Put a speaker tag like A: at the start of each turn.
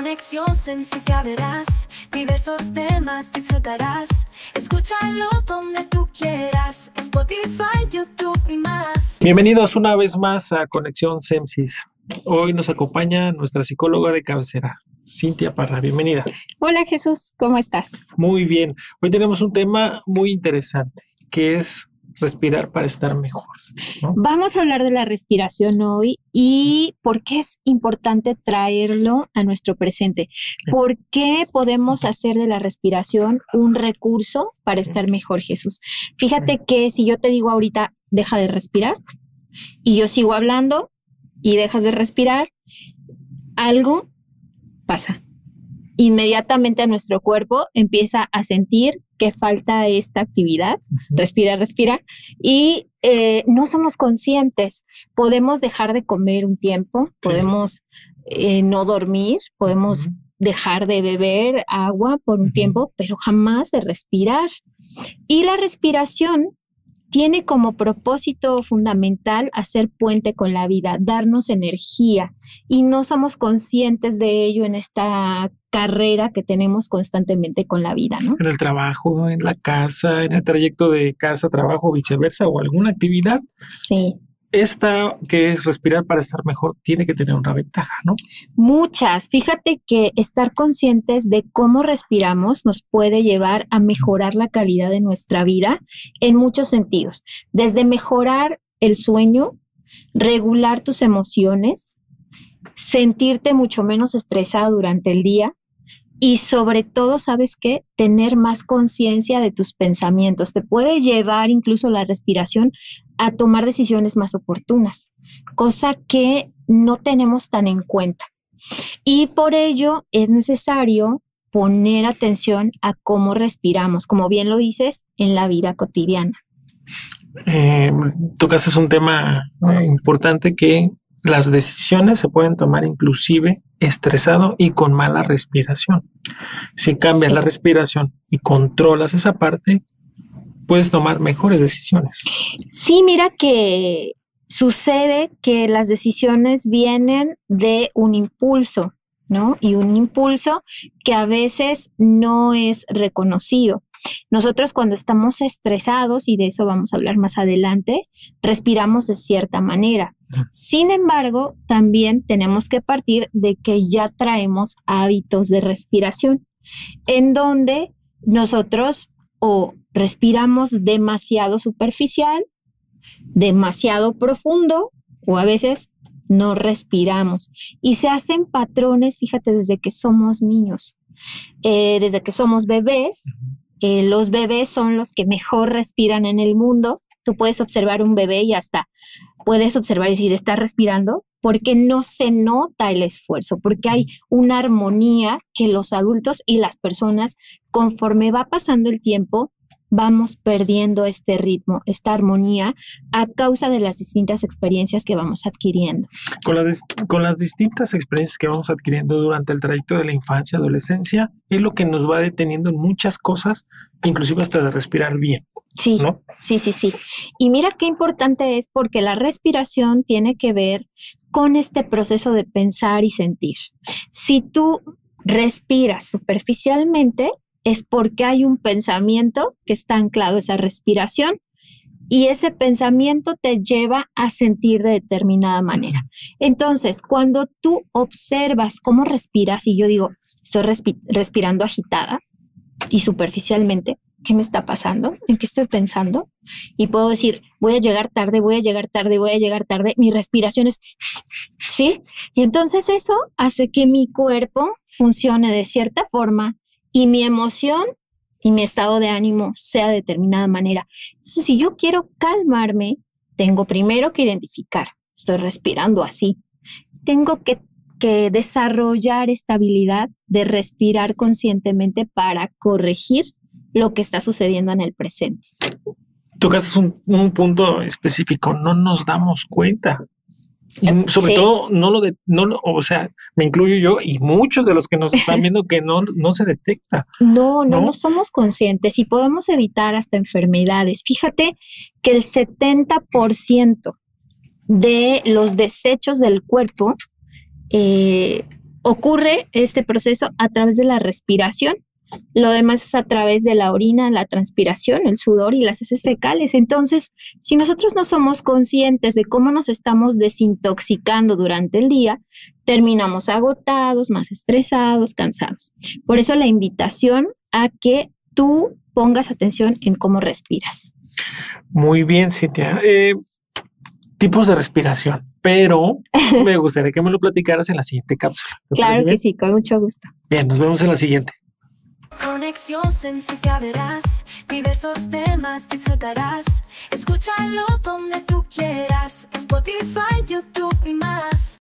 A: Conexión sencilla verás, diversos temas disfrutarás. Escúchalo donde tú quieras, Spotify, YouTube y más.
B: Bienvenidos una vez más a Conexión Semsis. Hoy nos acompaña nuestra psicóloga de cabecera, Cintia Parra. Bienvenida.
C: Hola Jesús, ¿cómo estás?
B: Muy bien. Hoy tenemos un tema muy interesante, que es respirar para estar mejor, ¿no?
C: Vamos a hablar de la respiración hoy y por qué es importante traerlo a nuestro presente. ¿Por qué podemos hacer de la respiración un recurso para estar mejor, Jesús? Fíjate que si yo te digo ahorita, deja de respirar, y yo sigo hablando y dejas de respirar, algo pasa. Inmediatamente nuestro cuerpo empieza a sentir que falta esta actividad, respira, y no somos conscientes. Podemos dejar de comer un tiempo, podemos no dormir, podemos dejar de beber agua por un tiempo, pero jamás de respirar. Y la respiración tiene como propósito fundamental hacer puente con la vida, darnos energía, y no somos conscientes de ello en esta carrera que tenemos constantemente con la vida, ¿no?
B: En el trabajo, en la casa, en el trayecto de casa, trabajo, viceversa, o alguna actividad.
C: Sí.
B: Esta que es respirar para estar mejor tiene que tener una ventaja, ¿no?
C: Muchas. Fíjate que estar conscientes de cómo respiramos nos puede llevar a mejorar la calidad de nuestra vida en muchos sentidos. Desde mejorar el sueño, regular tus emociones, sentirte mucho menos estresado durante el día y sobre todo, ¿sabes qué? Tener más conciencia de tus pensamientos. Te puede llevar incluso la respiración a tomar decisiones más oportunas, cosa que no tenemos tan en cuenta. Y por ello es necesario poner atención a cómo respiramos, como bien lo dices, en la vida cotidiana.
B: Tocaste un tema importante, que las decisiones se pueden tomar inclusive estresado y con mala respiración. Si cambias la respiración y controlas esa parte, puedes tomar mejores decisiones.
C: Sí, mira que sucede que las decisiones vienen de un impulso, ¿no? Y un impulso que a veces no es reconocido. Nosotros cuando estamos estresados, y de eso vamos a hablar más adelante, respiramos de cierta manera. Sin embargo, también tenemos que partir de que ya traemos hábitos de respiración, en donde nosotros o respiramos demasiado superficial, demasiado profundo, o a veces no respiramos. Y se hacen patrones, fíjate, desde que somos niños, desde que somos bebés. Los bebés son los que mejor respiran en el mundo. Tú puedes observar un bebé y hasta puedes observar y decir, ¿está respirando? Porque no se nota el esfuerzo, porque hay una armonía que los adultos y las personas, conforme va pasando el tiempo, vamos perdiendo este ritmo, esta armonía, a causa de las distintas experiencias que vamos adquiriendo.
B: Con las distintas experiencias que vamos adquiriendo durante el trayecto de la infancia, adolescencia, es lo que nos va deteniendo en muchas cosas, inclusive hasta de respirar bien.
C: Sí, ¿no? Sí. Y mira qué importante es, porque la respiración tiene que ver con este proceso de pensar y sentir. Si tú respiras superficialmente, es porque hay un pensamiento que está anclado a esa respiración, y ese pensamiento te lleva a sentir de determinada manera. Entonces, cuando tú observas cómo respiras, y yo digo, estoy respirando agitada y superficialmente, ¿qué me está pasando? ¿En qué estoy pensando? Y puedo decir, voy a llegar tarde, mi respiración es, ¿sí? Y entonces eso hace que mi cuerpo funcione de cierta forma, y mi emoción y mi estado de ánimo sea de determinada manera. Entonces, si yo quiero calmarme, tengo primero que identificar, estoy respirando así. Tengo que desarrollar esta habilidad de respirar conscientemente para corregir lo que está sucediendo en el presente.
B: Tocaste un punto específico, no nos damos cuenta. Y sobre todo, o sea, me incluyo yo y muchos de los que nos están viendo, que no se detecta.
C: No somos conscientes, y podemos evitar hasta enfermedades. Fíjate que el 70% de los desechos del cuerpo ocurre este proceso a través de la respiración. Lo demás es a través de la orina, la transpiración, el sudor y las heces fecales. Entonces, si nosotros no somos conscientes de cómo nos estamos desintoxicando durante el día, terminamos agotados, más estresados, cansados. Por eso la invitación a que tú pongas atención en cómo respiras.
B: Muy bien, Cintia. Tipos de respiración, pero me gustaría que me lo platicaras en la siguiente cápsula.
C: Claro que sí, con mucho gusto.
B: Bien, nos vemos en la siguiente.
A: Conexión sencilla verás, diversos temas disfrutarás. Escúchalo donde tú quieras, Spotify, YouTube y más.